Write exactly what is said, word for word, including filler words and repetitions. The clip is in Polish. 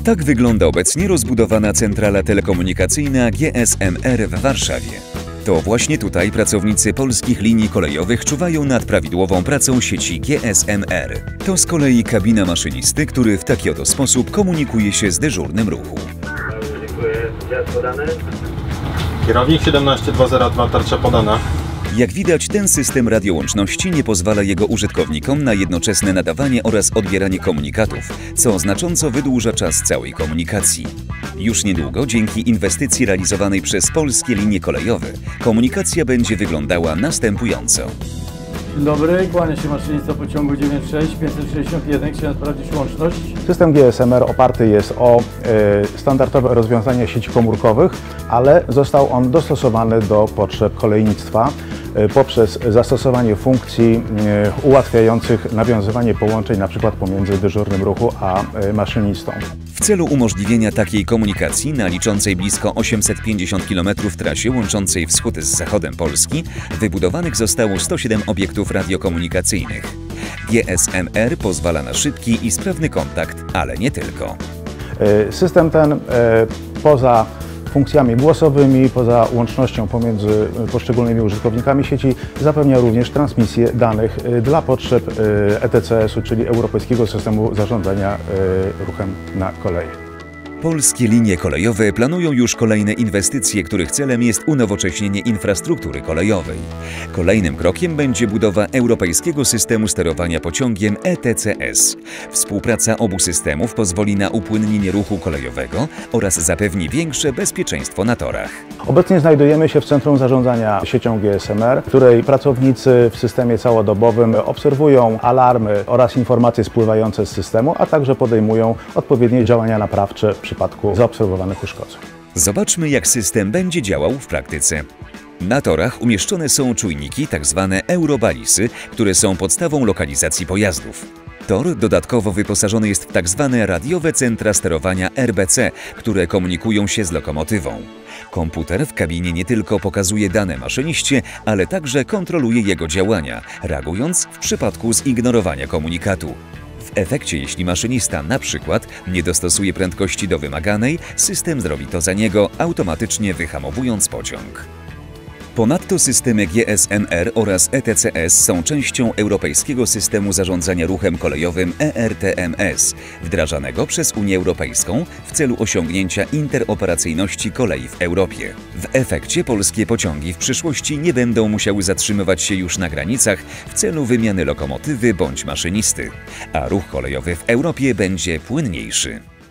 Tak wygląda obecnie rozbudowana centrala telekomunikacyjna G S M R w Warszawie. To właśnie tutaj pracownicy polskich linii kolejowych czuwają nad prawidłową pracą sieci G S M R. To z kolei kabina maszynisty, który w taki oto sposób komunikuje się z dyżurnym ruchu. Dziękuję. Zjazd podany. Kierownik siedemnaście dwa zero dwa, tarcza podana. Jak widać, ten system radiołączności nie pozwala jego użytkownikom na jednoczesne nadawanie oraz odbieranie komunikatów, co znacząco wydłuża czas całej komunikacji. Już niedługo, dzięki inwestycji realizowanej przez polskie linie kolejowe, komunikacja będzie wyglądała następująco. Dzień dobry, kłania się maszynista pociągu dziewięćdziesiąt sześć pięćset sześćdziesiąt jeden. Chciałem sprawdzić łączność. System G S M R oparty jest o y, standardowe rozwiązania sieci komórkowych, ale został on dostosowany do potrzeb kolejnictwa y, poprzez zastosowanie funkcji y, ułatwiających nawiązywanie połączeń np. pomiędzy dyżurnym ruchu a y, maszynistą. W celu umożliwienia takiej komunikacji na liczącej blisko osiemset pięćdziesiąt kilometrów trasie łączącej wschód z zachodem Polski wybudowanych zostało sto siedem obiektów radiokomunikacyjnych. G S M R pozwala na szybki i sprawny kontakt, ale nie tylko. System ten poza funkcjami głosowymi, poza łącznością pomiędzy poszczególnymi użytkownikami sieci zapewnia również transmisję danych dla potrzeb E T C S-u, czyli Europejskiego Systemu Zarządzania Ruchem na kolei. Polskie linie kolejowe planują już kolejne inwestycje, których celem jest unowocześnienie infrastruktury kolejowej. Kolejnym krokiem będzie budowa Europejskiego Systemu Sterowania Pociągiem E T C S. Współpraca obu systemów pozwoli na upłynnienie ruchu kolejowego oraz zapewni większe bezpieczeństwo na torach. Obecnie znajdujemy się w Centrum Zarządzania Siecią G S M R, w której pracownicy w systemie całodobowym obserwują alarmy oraz informacje spływające z systemu, a także podejmują odpowiednie działania naprawcze w przypadku zaobserwowanych uszkodzeń. Zobaczmy, jak system będzie działał w praktyce. Na torach umieszczone są czujniki, tzw. eurobalisy, które są podstawą lokalizacji pojazdów. Tor dodatkowo wyposażony jest w tzw. radiowe centra sterowania R B C, które komunikują się z lokomotywą. Komputer w kabinie nie tylko pokazuje dane maszyniście, ale także kontroluje jego działania, reagując w przypadku zignorowania komunikatu. W efekcie, jeśli maszynista na przykład nie dostosuje prędkości do wymaganej, system zrobi to za niego, automatycznie wyhamowując pociąg. Ponadto systemy G S M R oraz E T C S są częścią Europejskiego Systemu Zarządzania Ruchem Kolejowym E R T M S, wdrażanego przez Unię Europejską w celu osiągnięcia interoperacyjności kolei w Europie. W efekcie polskie pociągi w przyszłości nie będą musiały zatrzymywać się już na granicach w celu wymiany lokomotywy bądź maszynisty, a ruch kolejowy w Europie będzie płynniejszy.